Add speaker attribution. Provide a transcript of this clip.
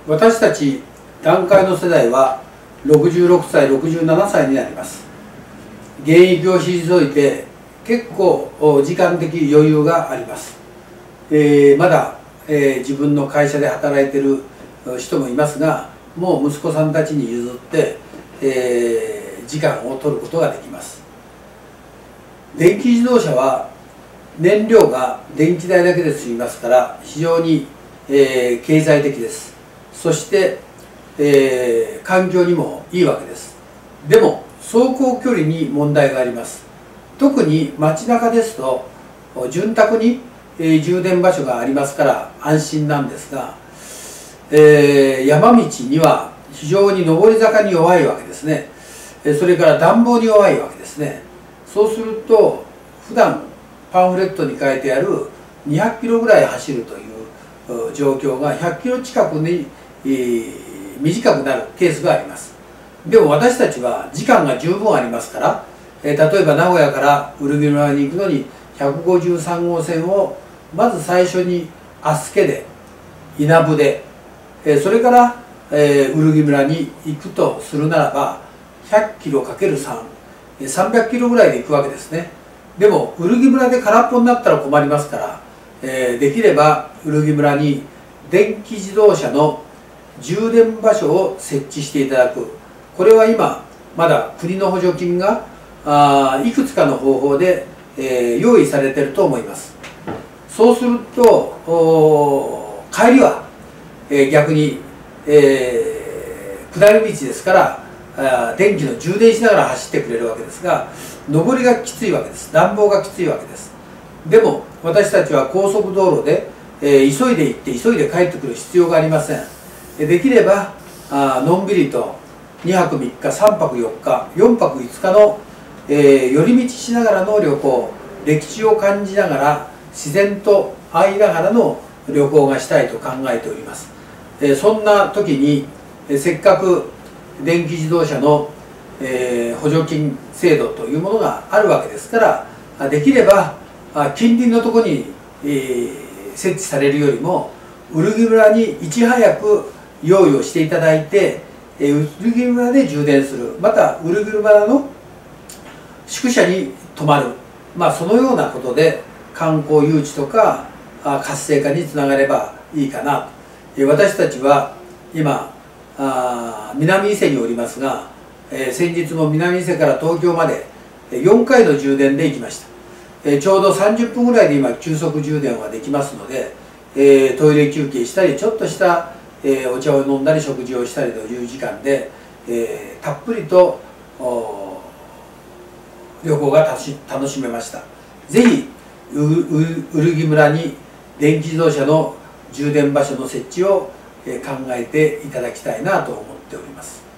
Speaker 1: 私たち団塊の世代は66歳、67歳になります。現役を退いて結構時間的余裕があります。まだ、自分の会社で働いている人もいますが、もう息子さんたちに譲って、時間を取ることができます。電気自動車は燃料が電気代だけで済みますから非常に、経済的です。そして、環境にもいいわけです。でも走行距離に問題があります。特に街中ですと潤沢に、充電場所がありますから安心なんですが、山道には非常に上り坂に弱いわけですね。それから暖房に弱いわけですね。そうすると普段パンフレットに書いてある200キロぐらい走るという状況が100キロ近くに、短くなるケースがあります。でも私たちは時間が十分ありますから、例えば名古屋からウルギ村に行くのに153号線をまず最初に足助で稲生で、それから、ウルギ村に行くとするならば100キロ ×3、300キロぐらいで行くわけですね。でもウルギ村で空っぽになったら困りますから、できればウルギ村に電気自動車の充電場所を設置していただく。これは今まだ国の補助金がいくつかの方法で、用意されていると思います。そうすると帰りは、逆に、下り道ですから電気の充電しながら走ってくれるわけですが、上りがきついわけです。暖房がきついわけです。でも私たちは高速道路で、急いで行って急いで帰ってくる必要がありません。できればのんびりと2泊3日3泊4日4泊5日の、寄り道しながらの旅行、歴史を感じながら自然と会いながらの旅行がしたいと考えております。そんな時にせっかく電気自動車の、補助金制度というものがあるわけですから、できれば近隣のところに、設置されるよりもウルギ村にいち早く用意をしていただいて、ウルギ村で充電する、またウルギ村の宿舎に泊まる、そのようなことで観光誘致とか活性化につながればいいかなと。私たちは今南伊勢におりますが、先日も南伊勢から東京まで4回の充電で行きました。ちょうど30分ぐらいで今急速充電はできますので、トイレ休憩したりちょっとした、お茶を飲んだり食事をしたりという時間で、たっぷりと旅行が楽しめました。ぜひウルギ村に電気自動車の充電場所の設置を考えていただきたいなと思っております。